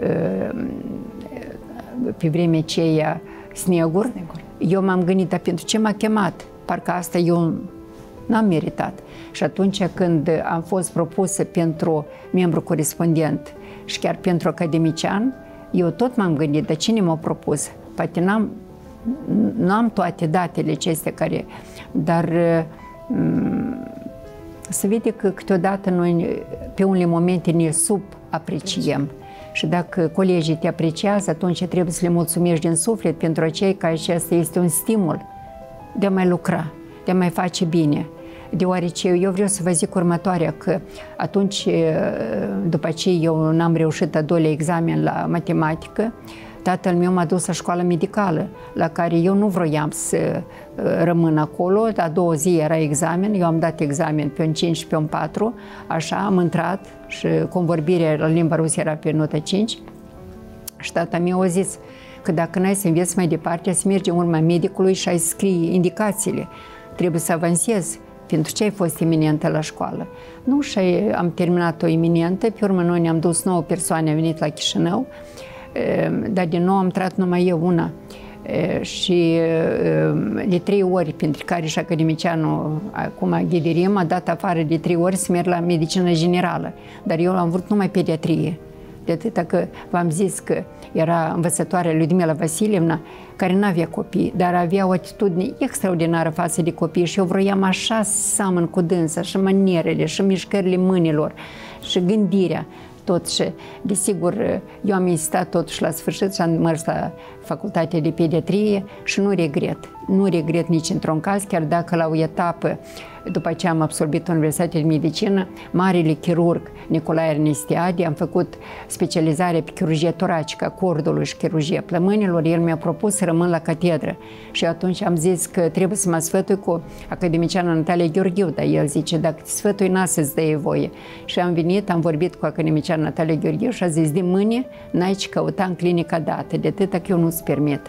pe vremea aceea Snegur, Snegur. Eu m-am gândit, dar pentru ce m-a chemat? Parcă asta eu n-am meritat. Și atunci când am fost propusă pentru membru corespondent și chiar pentru academician, eu tot m-am gândit, dar cine m-a propus? Poate n-am, n-am toate datele acestea care... Dar se vede că câteodată noi pe unele momente ne subapreciem. Și dacă colegii te apreciază, atunci trebuie să le mulțumești din suflet pentru acei că acesta este un stimul de a mai lucra, de a mai face bine. Deoarece eu vreau să vă zic următoarea, că atunci, după ce eu n-am reușit a doilea examen la matematică, tatăl meu m-a dus la școală medicală, la care eu nu vroiam să rămân acolo. A doua zi era examen, eu am dat examen pe un cinci și pe un patru, așa am intrat și convorbirea la limba rusă era pe notă cinci. Și tata meu a zis că dacă n-ai să înveți mai departe, să mergi în urma medicului și ai scrie indicațiile. Trebuie să avansezi. Pentru ce ai fost eminentă la școală? Nu, și am terminat-o eminentă, pe urmă noi ne-am dus nouă persoane, am venit la Chișinău, dar din nou am trat numai eu una. Și de trei ori, pentru care și academicianul, acum Ghidirim, a dat afară de trei ori să merg la medicină generală. Dar eu am vrut numai pediatrie. De atâta că v-am zis că era învățătoarea Ludmila Vasilievna, care nu avea copii, dar avea o atitudine extraordinară față de copii și eu vroiam așa să seamăn cu dânsa, și manierele, și mișcările mâinilor, și gândirea. Tot și, desigur, eu am insistat totuși la sfârșit și am mers la facultatea de pediatrie și nu regret. Nu regret nici într-un caz, chiar dacă la o etapă, după ce am absolvit Universitatea de Medicină, marele chirurg Nicolae Ernestiadi, am făcut specializare pe chirurgie toracică a cordului și chirurgie plămânilor, el mi-a propus să rămân la catedră. Și atunci am zis că trebuie să mă sfătui cu academicianul Natalia Gheorghiu, dar el zice, dacă te sfătui, n-a să-ți dă voie. Și am venit, am vorbit cu academicianul Natalia Gheorghiu și a zis, de mâine n-ai ce căuta în clinica dată, de atâta că eu nu-ți permit.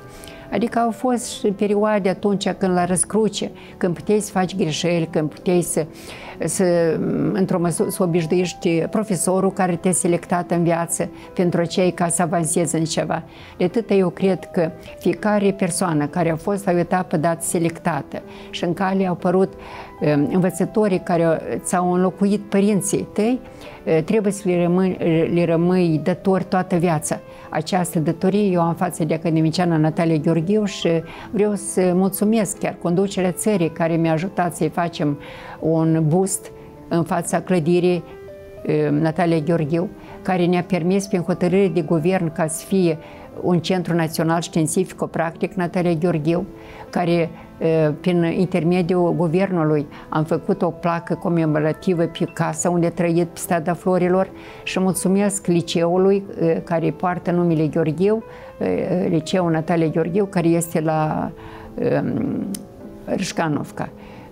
Adică au fost și perioade atunci când la răscruce, când puteai să faci greșeli, când puteai să, să într-o măsură, să obișnuiești profesorul care te-a selectat în viață pentru aceea ca să avansezi în ceva. De atât eu cred că fiecare persoană care a fost la o etapă dată selectată și în care au apărut învățătorii care ți-au înlocuit părinții tăi, trebuie să le rămâi, le rămâi dători toată viața. Această dătorie eu am față de academiciana Natalia Gheorghiu și vreau să mulțumesc chiar conducerea țării care mi-a ajutat să-i facem un boost în fața clădirii Natalia Gheorghiu, care ne-a permis prin hotărâre de guvern ca să fie un centru național științifico-practic Natalia Gheorghiu, care prin intermediul guvernului am făcut o placă comemorativă pe casa unde a trăit pe Strada Florilor și mulțumesc liceului care poartă numele Gheorghiu, liceul Natalia Gheorghiu, care este la Râșcanovca.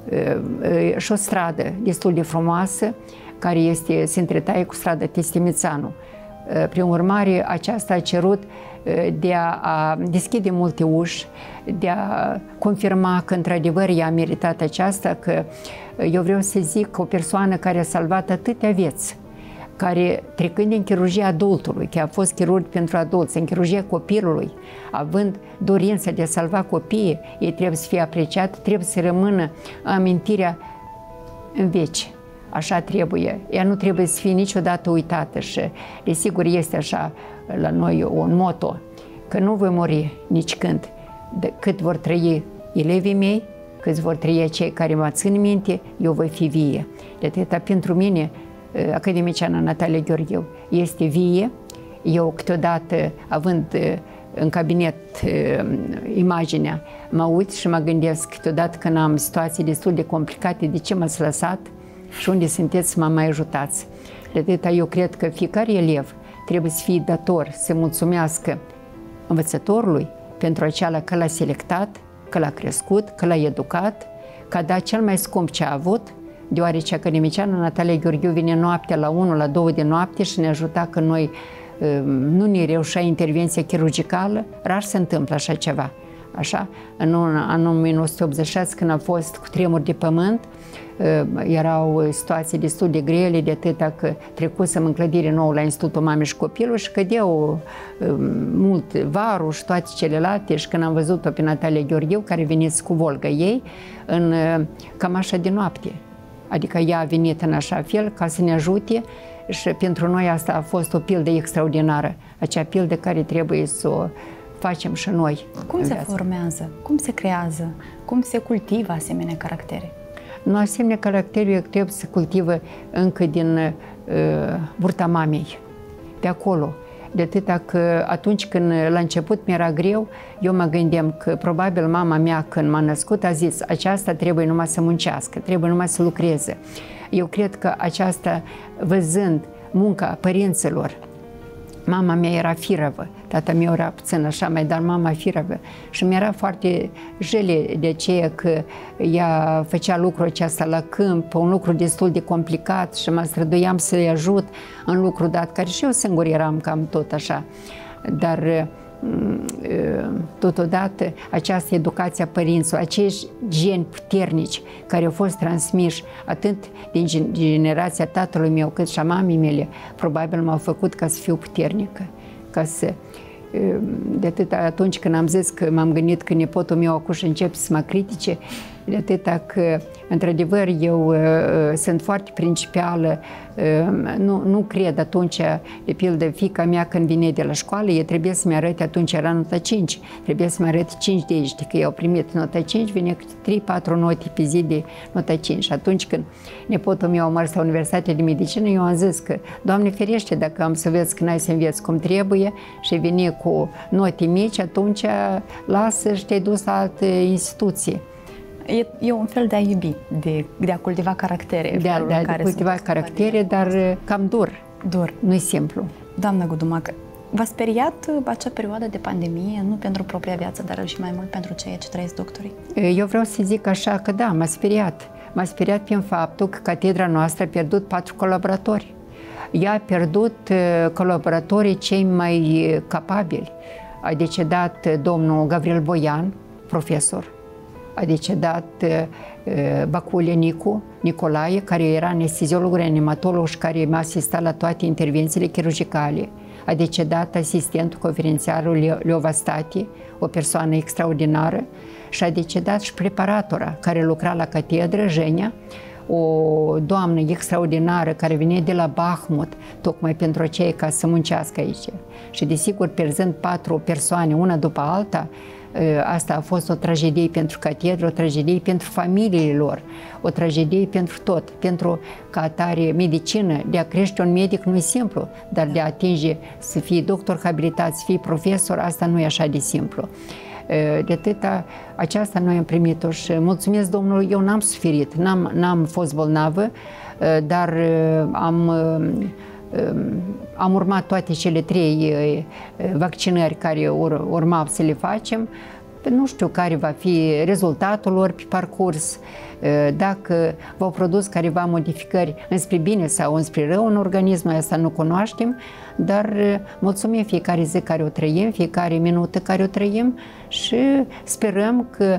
Și o stradă destul de frumoasă, care este, se întretaie cu strada Testimițanu. Prin urmare, aceasta a cerut de a deschide multe uși, de a confirma că într-adevăr ea a meritat aceasta, că eu vreau să zic că o persoană care a salvat atâtea vieți, care trecând din chirurgia adultului, că a fost chirurg pentru adulți, în chirurgia copilului, având dorința de a salva copiii, ei trebuie să fie apreciat, trebuie să rămână amintirea în veci. Așa trebuie. Ea nu trebuie să fie niciodată uitată și, desigur, este așa la noi un motto, că nu voi muri nici când, de cât vor trăi elevii mei, cât vor trăi cei care mă țin minte, eu voi fi vie. De atâta pentru mine, academiciana Natalia Gheorghiu este vie. Eu câteodată, având în cabinet imaginea, mă uit și mă gândesc câteodată când am situații destul de complicate, de ce m-ați lăsat și unde sunteți să mă mai ajutați. De atâta eu cred că fiecare elev trebuie să fie dator să mulțumească învățătorului pentru aceala că l-a selectat, că l-a crescut, că l-a educat, că a dat cel mai scump ce a avut, deoarece academiciana Natalia Gheorghiu vine noaptea la unu, la două de noapte și ne ajuta că noi nu ne reușea intervenția chirurgicală, rar se întâmplă așa ceva. Așa, în anul o mie nouă sute optzeci și șase, când a fost cu tremur de pământ, erau situații destul de grele, de atâta că trecusem în clădire nouă la Institutul Mamei și Copilul și cădeau mult varul și toate celelalte și când am văzut-o pe Natalia Gheorghiu, care veniți cu Volga ei, în cămașa de noapte. Adică ea a venit în așa fel ca să ne ajute și pentru noi asta a fost o pildă extraordinară, acea pildă care trebuie să o facem și noi. Cum se formează? Cum se creează? Cum se cultivă asemenea caractere? Nu, asemenea caractere trebuie să cultivă încă din uh, burta mamei, de acolo. De atâta că atunci când la început mi-era greu, eu mă gândeam că probabil mama mea când m-a născut a zis aceasta trebuie numai să muncească, trebuie numai să lucreze. Eu cred că aceasta, văzând munca părinților, mama mea era firavă, tata meu era puțin așa mai, dar mama firavă. Și mi-era foarte jele de aceea că ea făcea lucrul acesta la câmp, un lucru destul de complicat și mă străduiam să-i ajut în lucru dat, care și eu singur eram cam tot așa. Dar totodată această educație a părinților, acești geni puternici care au fost transmiși atât din generația tatălui meu cât și a mamei mele, probabil m-au făcut ca să fiu puternică, ca să... De atâta atunci când am zis că m-am gândit că nepotul meu acuș începe să mă critique, de atâta că, într-adevăr, eu uh, sunt foarte principială, uh, nu, nu cred atunci, de pildă, fiica mea când vine de la școală, e trebuie să-mi arăte, atunci era nota cinci, trebuie să-mi arăte cinci de aici, că eu au primit nota cinci, vine trei patru note pe zi de nota cinci. Atunci când nepotul meu a mers la Universitatea de Medicină, eu am zis că, Doamne ferește, dacă am să vezi că n-ai să înveți cum trebuie și vine cu note mici, atunci lasă și te-ai dus la altă instituție. E, e un fel de a iubi, de, de a cultiva caractere. De a, de a cultiva caractere, dar cam dur. Dur. Nu-i simplu. Doamna Gudumac, v-a speriat acea perioadă de pandemie, nu pentru propria viață, dar și mai mult pentru ceea ce trăiesc doctorii? Eu vreau să zic așa că da, m-a speriat. M-a speriat prin faptul că catedra noastră a pierdut patru colaboratori. Ea a pierdut colaboratorii cei mai capabili. a decedat domnul Gavril Boian, profesor, a decedat Baculie Nicu, Nicolae, care era anesteziolog reanimatolog și care m-a asistat la toate intervențiile chirurgicale. A decedat asistentul conferențiarul Leova Stati, o persoană extraordinară, și a decedat și preparatora care lucra la catedră, Jenia, o doamnă extraordinară care vine de la Bahmut, tocmai pentru aceea ca să muncească aici. Și desigur, pierzând patru persoane, una după alta, asta a fost o tragedie pentru catedră, o tragedie pentru familiile lor, o tragedie pentru tot, pentru ca atare medicină, de a crește un medic nu e simplu, dar de a atinge să fie doctor habilitat, să fie profesor, asta nu e așa de simplu. De atâta, aceasta noi am primit-o și mulțumesc Domnului, eu n-am suferit, n-am, n-am fost bolnavă, dar am, am urmat toate cele trei vaccinări care ur, urmau să le facem. Nu știu care va fi rezultatul lor pe parcurs, dacă v-au produs careva modificări înspre bine sau înspre rău în organism, asta nu cunoaștem, dar mulțumim fiecare zi care o trăim, fiecare minută care o trăim și sperăm că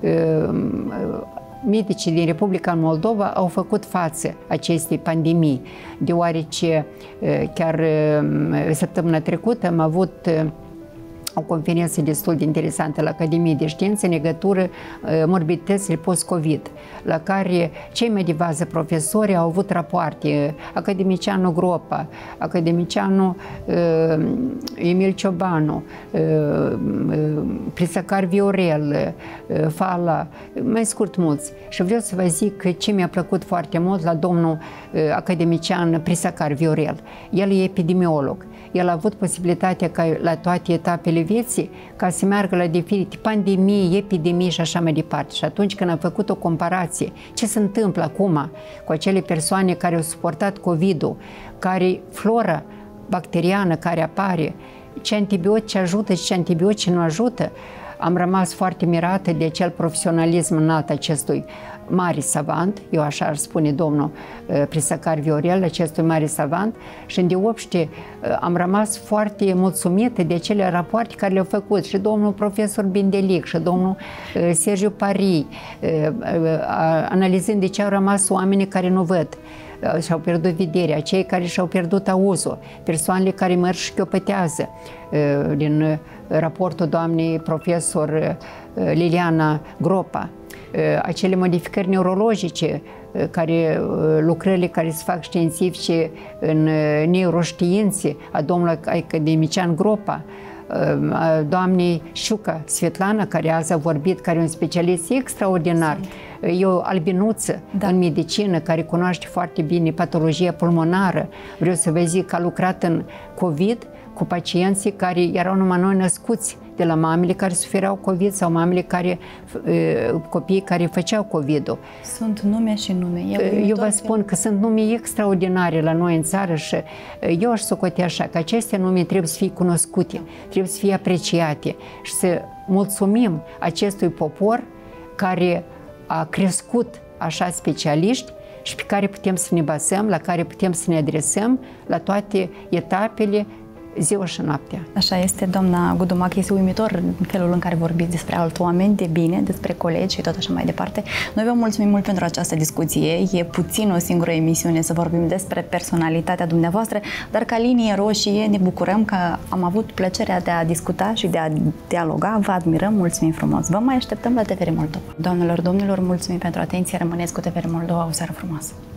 medicii din Republica Moldova au făcut față acestei pandemii, deoarece chiar săptămâna trecută am avut o conferință destul de interesantă la Academie de Științe în legătură uh, morbiditățile post-Covid, la care cei mai de bază profesori au avut rapoarte, academicianul Gropa, academicianul uh, Emil Ciobanu, uh, uh, Prisacar Viorel, uh, Fala, mai scurt mulți. Și vreau să vă zic că ce mi-a plăcut foarte mult la domnul uh, academician Prisacar Viorel. El e epidemiolog. El a avut posibilitatea ca la toate etapele vieții ca să meargă la diferite pandemii, epidemii și așa mai departe. Și atunci când a făcut o comparație, ce se întâmplă acum cu acele persoane care au suportat COVID-ul, care flora bacteriană care apare, ce antibiotici ajută și ce antibiotici nu ajută, am rămas foarte mirată de acel profesionalism înalt acestui mare savant, eu așa ar spune domnul uh, Prisacar Viorel, acestui mare savant, și îndeopște uh, am rămas foarte mulțumită de acele rapoarte care le-au făcut și domnul profesor Bindelic și domnul uh, Sergiu Pari, uh, uh, analizând de ce au rămas oamenii care nu văd, uh, și-au pierdut vederea, cei care și-au pierdut auzul, persoanele care merg și chiopătează, uh, din uh, raportul doamnei profesor uh, Liliana Gropa, acele modificări neurologice, care, lucrările care se fac științifice în neuroștiințe, a domnului academician Gropa, a doamnei Șuca Svetlana, care azi a vorbit, care e un specialist extraordinar, e o albinuță da. în medicină, care cunoaște foarte bine patologia pulmonară. Vreau să vă zic că a lucrat în COVID cu pacienții care erau numai noi născuți de la mamele care sufereau COVID sau mamele care, copiii care făceau COVID-ul. Sunt nume și nume. Eu, eu vă spun că sunt nume extraordinare la noi în țară și eu aș socotea așa, că aceste nume trebuie să fie cunoscute, trebuie să fie apreciate și să mulțumim acestui popor care a crescut așa specialiști și pe care putem să ne bazăm, la care putem să ne adresăm la toate etapele, ziua și noaptea. Așa este, doamna Gudumac, este uimitor felul în care vorbiți despre alți oameni de bine, despre colegi și tot așa mai departe. Noi vă mulțumim mult pentru această discuție. E puțin o singură emisiune să vorbim despre personalitatea dumneavoastră, dar ca linie roșie ne bucurăm că am avut plăcerea de a discuta și de a dialoga. Vă admirăm, mulțumim frumos. Vă mai așteptăm la T V R Moldova. Doamnelor, domnilor, mulțumim pentru atenție. Rămâneți cu T V R Moldova. O seară frumoasă!